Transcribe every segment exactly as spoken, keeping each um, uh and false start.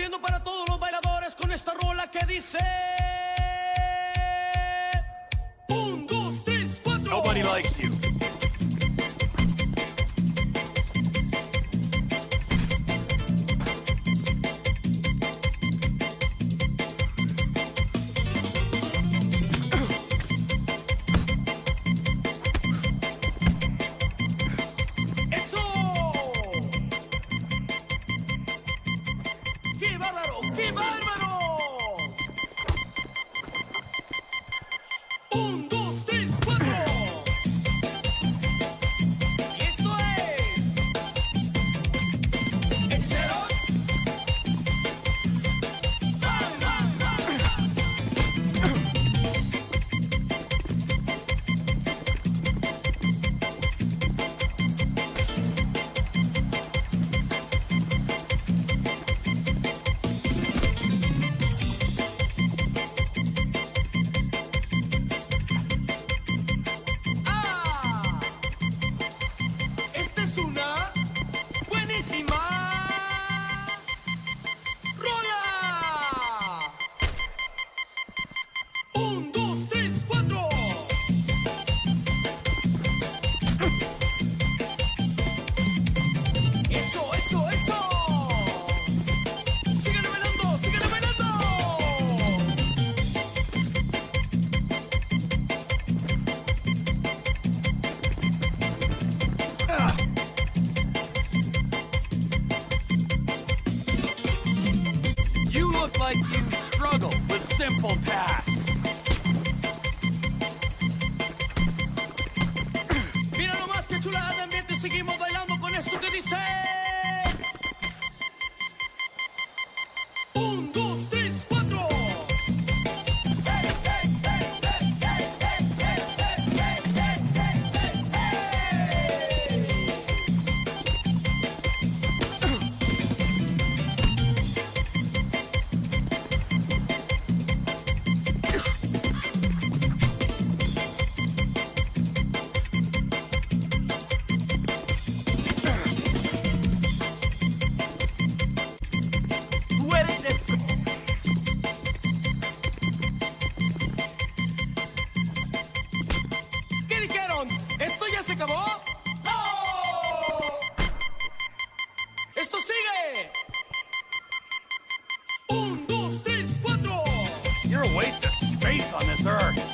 haciendo para todos los bailadores con esta rola que dice... Un, dos, tres, cuatro. Nobody likes you. Un, dos, tres, cuatro. Y esto es el cero. ¡Ah, ah, ah! Un, dos, tres, cuatro. Eso, eso, eso. Síganme bailando, síganme bailando. Ah. You look like you struggle with simple tasks. Chulada de ambiente, seguimos bailando con esto que dice... Un, dos, tres, cuatro. ¿Esto ya se acabó? ¡No! ¡Esto sigue! Un, dos, tres, cuatro. You're a waste of space on this earth.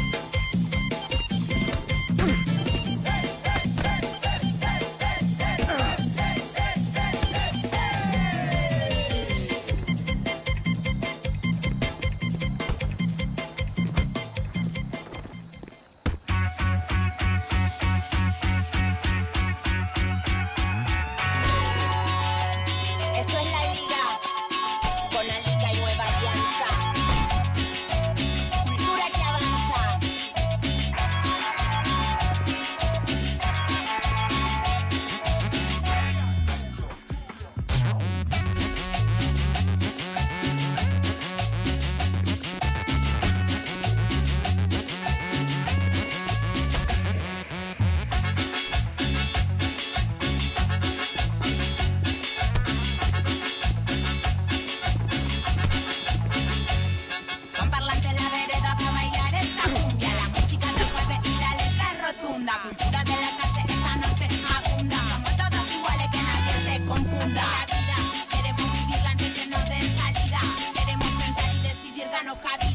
La cultura de la calle esta noche abunda. Somos todos iguales, que nadie se confunda. La vida queremos vivirla antes que nos den salida. Queremos pensar y decidir, darnos cabida.